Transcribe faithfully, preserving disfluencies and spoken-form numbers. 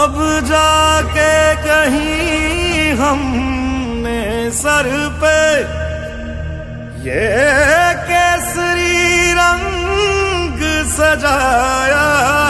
अब जाके कहीं हमने सर पे ये केसरी रंग सजाया